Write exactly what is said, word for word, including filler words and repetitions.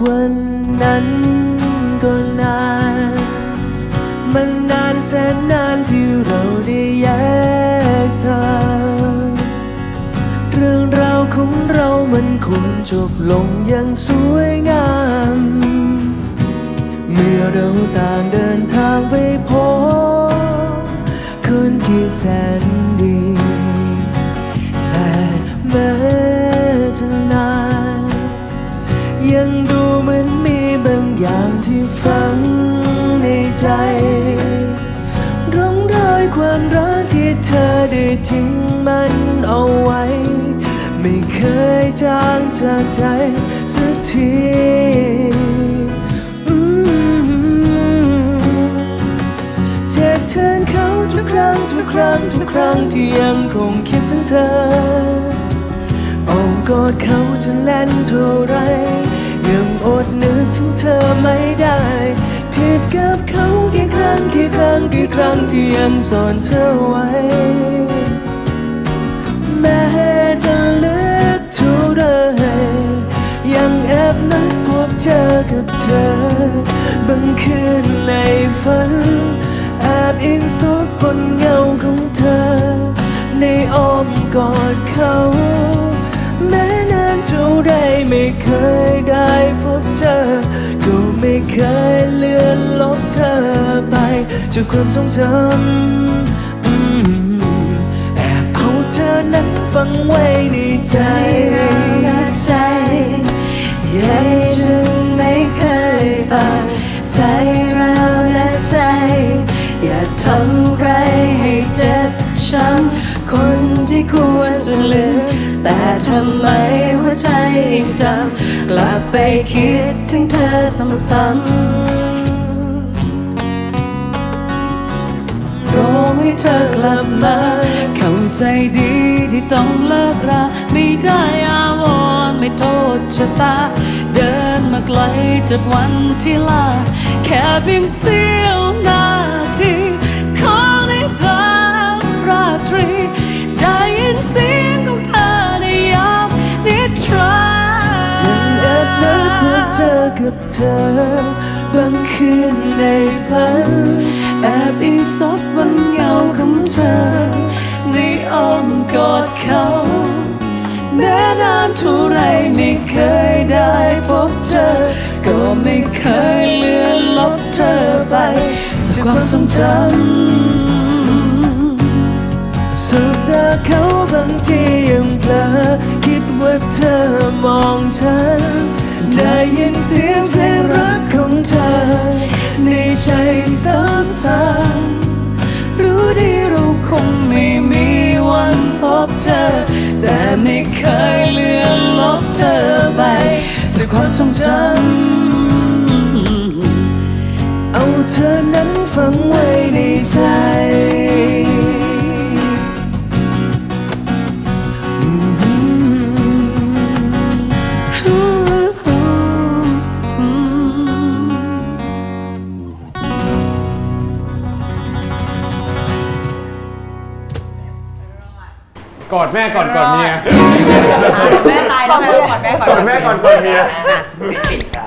วันนั้นก็นานมันนานแสนนานที่เราได้แยกทางเรื่องราวของเรามันคงจบลงอย่างสวยงามเมื่อเราต่างเดินทางไปพบคนที่แสนดีแต่แม้จะนานยังดูเหมือนมีบางอย่างที่ฝังในใจร่องรอยความรักที่เธอได้ทิ้งมันเอาไว้ไม่เคยจางจากใจสักทีเจ็บแทนเขาทุกครั้งทุกครั้งทุกครั้งที่ยังคงคิดถึงเธออ้อมกอดเขาจะแน่นเท่าไรยังอดนึกถึงเธอไม่ได้ผิดกับเขากี่ครั้งกี่ครั้งกี่ครั้งที่ยังซ่อนเธอไว้แม้จะลึกเท่าไรยังแอบนัดพบเจอกับเธอบางคืนในฝันแอบอิงซบบนเงาของเธอในอ้อมกอดเขาแม้นานเท่าไรไม่เคยได้พบเธอก็ไม่เคยเลือนลบเธอไปจากความทรงจำแอบเอาเธอนั้นฝังไว้ในใจและใจยังจึงไม่เคยฟังใจเราและใจอย่าทำใครให้เจ็บช้ำคนที่ควรจะลืมแต่ทำไมหัวใจยังจำกลับไปคิดถึงเธอซ้ำๆรอให้เธอกลับมาเข้าใจดีที่ต้องเลิกราไม่ได้อาวรณ์ไม่โทษชะตาเดินมาไกลจากวันที่ลาแค่เพียงเสี้ยวนาทีของในพลางราตรีได้ยินเสียงของเธอในยามนิทรายังแอบนัดพบเจอกับเธอบางคืนในฝันแอบอิงซบบนเงาของเธอในอ้อมกอดเขาแม้นานเท่าไรไม่เคยได้พบเจอก็ไม่เคยเลือนลบเธอไปจากความทรงจำสบตาเขาบางทียังเพลอคิดว่าเธอมองฉันได้ยินเสียงเพลงรักของเธอในใจซ้ำๆรู้ดีเราคงไม่มีวันพบเธอแต่ไม่เคยเลือนลบเธอไปจากความทรงจำเอาเธอนั้นฝังไว้ในใจกอดแม่ก่อนกอดเมียแม่ตายแล้วแม่กอดแม่ก่อนกอดแม่ก่อนกอดเมีย